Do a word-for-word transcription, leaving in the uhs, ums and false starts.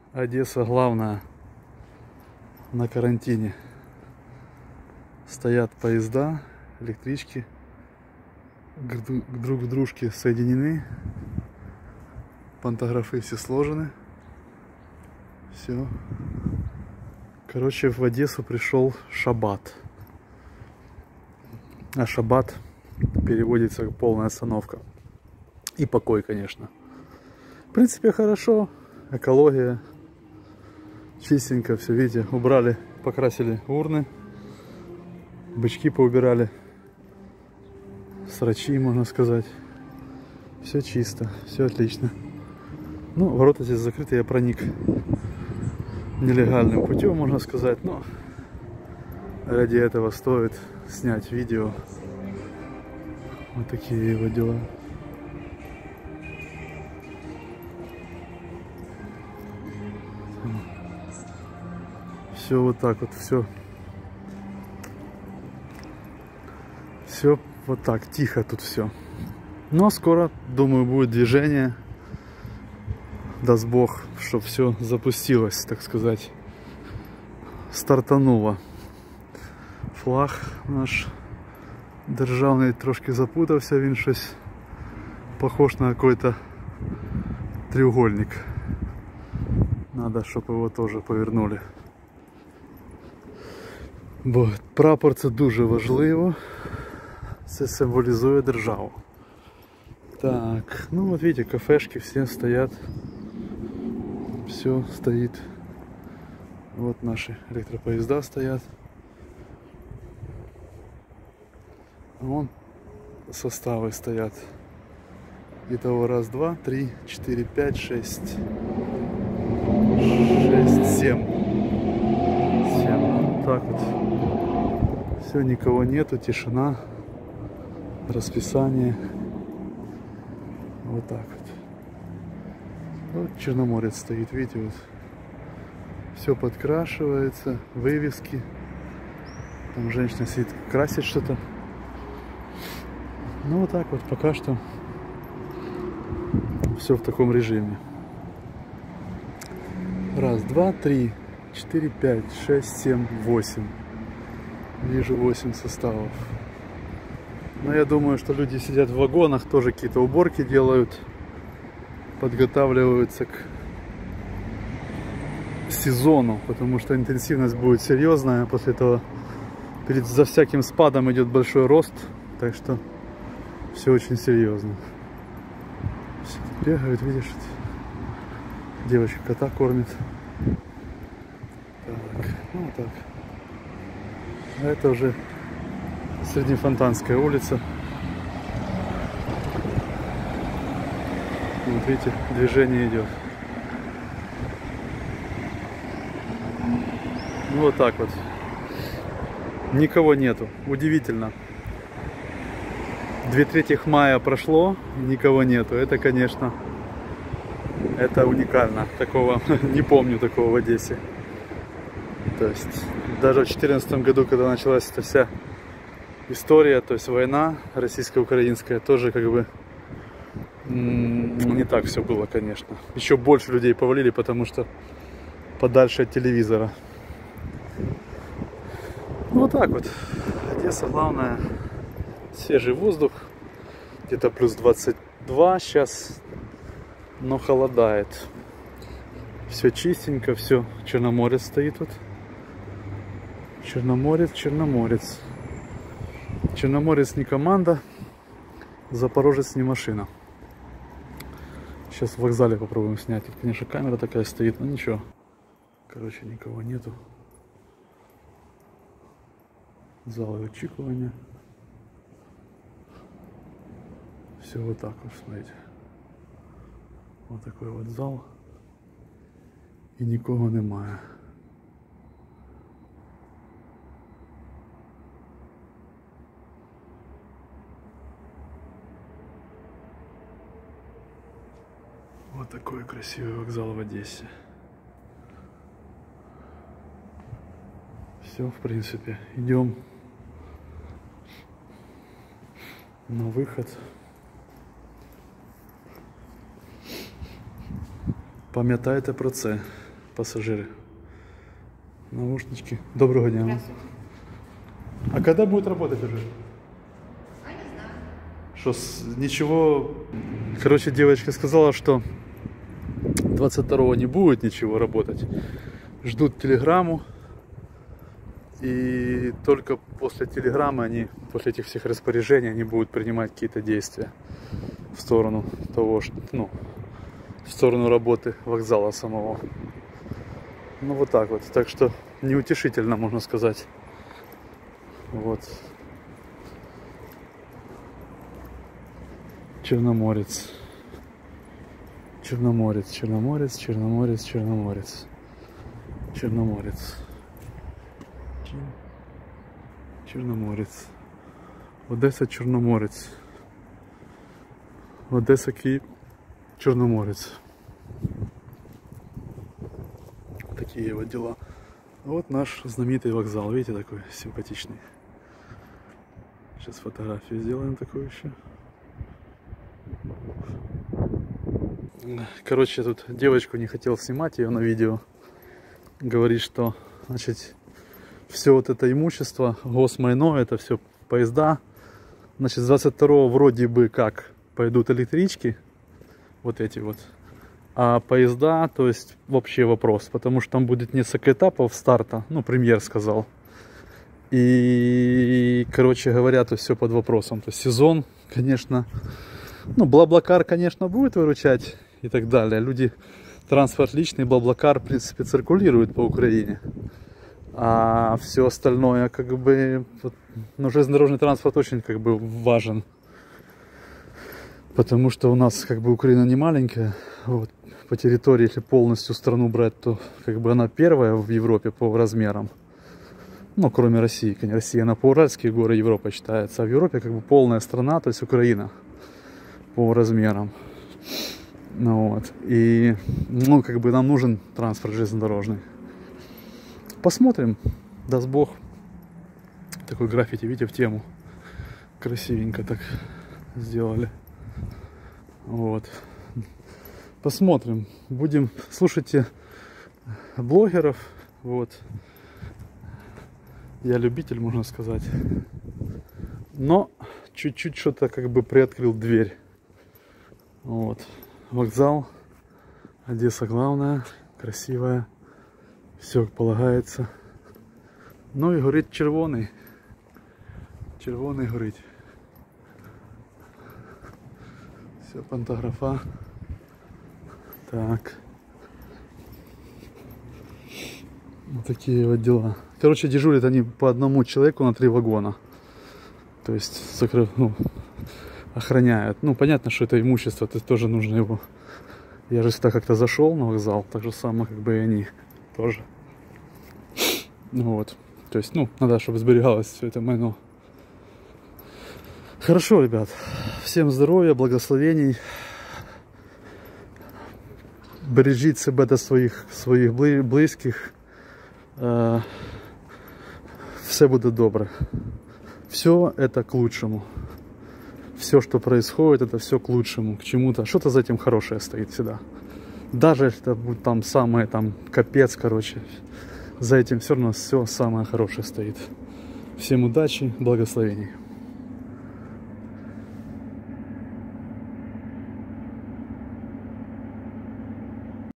Одесса главная на карантине. Стоят поезда, электрички друг к дружке соединены. Пантографы все сложены. Все. Короче, в Одессу пришел шаббат. А шаббат переводится как полная остановка. И покой, конечно. В принципе, хорошо. Экология. Чистенько все, видите, убрали, покрасили урны. Бычки поубирали. Срачи, можно сказать. Все чисто, все отлично. Ну, ворота здесь закрыты, я проник нелегальным путем, можно сказать. Но ради этого стоит снять видео. Вот такие его дела. Все вот так вот, все. Все вот так, тихо тут все. Но скоро, думаю, будет движение. Даст Бог, чтобы все запустилось, так сказать. Стартануло. Флаг наш державный трошки запутався, він щось похож на какой-то треугольник. Надо, чтобы его тоже повернули. Бо прапор це дуже важливо. Це символізує державу. Так, ну вот видите, кафешки все стоят. Все стоит. Вот наши электропоезда стоят. Вон составы стоят. Итого раз, два, три, четыре, пять, шесть. Шесть, семь. Семь. Вот так вот. Все, никого нету, тишина. Расписание. Вот так вот. Вот Черноморец стоит, видите, вот. Все подкрашивается, вывески. Там женщина сидит, красит что-то. Ну вот так вот, пока что все в таком режиме. Раз, два, три, четыре, пять, шесть, семь, восемь. Вижу восемь составов. Но я думаю, что люди сидят в вагонах, тоже какие-то уборки делают, подготавливаются к сезону, потому что интенсивность будет серьезная. После этого перед за всяким спадом идет большой рост, так что все очень серьезно. Все бегают, видишь, девочка кота кормит. Так, ну вот так. А это уже Среднефонтанская улица. Вот видите, движение идет. Ну вот так вот. Никого нету. Удивительно. Две трети мая прошло, никого нету. Это, конечно, это уникально. Такого не помню такого в Одессе. То есть даже в две тысячи четырнадцатом году, когда началась эта вся история, то есть война российско-украинская, тоже как бы не так все было, конечно. Еще больше людей повалили, потому что подальше от телевизора. Вот так вот. Одесса главная. Свежий воздух. Где-то плюс двадцать два сейчас. Но холодает. Все чистенько, все. Черноморец стоит вот. Черноморец, Черноморец. Черноморец не команда. Запорожец не машина. Сейчас в вокзале попробуем снять. Тут, конечно, камера такая стоит, но ничего. Короче, никого нету. Залы очікування. Все вот так вот, смотрите. Вот такой вот зал. И никого немає. Вот такой красивый вокзал в Одессе. Все, в принципе, идем на выход. Пам'ятайте про це. пассажиры. Наушнички. Доброго дня. А когда будет работать уже? А не знаю. Что, с... ничего... Короче, девочка сказала, что двадцать второго не будет ничего работать. Ждут телеграмму. И только после телеграммы они, после этих всех распоряжений, они будут принимать какие-то действия в сторону того, что, ну, в сторону работы вокзала самого. Ну вот так вот. Так что неутешительно, можно сказать. Вот. Черноморец. Черноморец, Черноморец, Черноморец, Черноморец. Черноморец. Черноморец. Одеса, Черноморец. Одеса, Киев, Черноморец. Такие вот дела. Вот наш знаменитый вокзал. Видите, такой симпатичный. Сейчас фотографию сделаем такую еще. Короче, тут девочку не хотел снимать ее на видео. Говорит, что, значит, все вот это имущество, госмайно, это все поезда. Значит, с двадцать второго вроде бы как пойдут электрички, вот эти вот. А поезда, то есть вообще вопрос, потому что там будет несколько этапов старта, ну, премьер сказал. И, короче говоря, то все под вопросом. То есть сезон, конечно, ну, Блаблакар, конечно, будет выручать и так далее. Люди, транспорт личный, Блаблакар, в принципе, циркулирует по Украине. А все остальное, как бы, вот, ну, железнодорожный транспорт очень, как бы, важен. Потому что у нас, как бы, Украина не маленькая. Вот, по территории, если полностью страну брать, то, как бы, она первая в Европе по размерам. Ну, кроме России. Конечно, Россия на Поуральские горы Европа считается. А в Европе, как бы, полная страна, то есть Украина по размерам. Ну, вот. И, ну, как бы, нам нужен транспорт железнодорожный. Посмотрим, даст Бог. Такой граффити, видите, в тему. Красивенько так сделали. Вот. Посмотрим. Будем, слушайте блогеров. Вот. Я любитель, можно сказать. Но чуть-чуть что-то, как бы, приоткрыл дверь. Вот. Вокзал. Одесса главная. Красивая. Все как полагается. Ну і горить червоний. Червоний горить. Все, пантографа. Так. Вот такие вот дела. Короче, дежурят они по одному человеку на три вагона. То есть, закрыв, ну, охраняют. Ну, понятно, что это имущество, то тоже нужно его. Я же сюда как-то зашел на вокзал, так же самое, как бы и они тоже. Ну вот. То есть, ну, надо, чтобы сберегалось все это майно. Хорошо, ребят. Всем здоровья, благословений. Бережіть себе до своїх, своїх близьких. Все буде добре. Все это к лучшему. Все, что происходит, это все к лучшему, к чему-то. Что-то за этим хорошее стоит всегда. Даже если это будет там самое там капец, короче. За этим все равно все самое хорошее стоит. Всем удачи, благословений.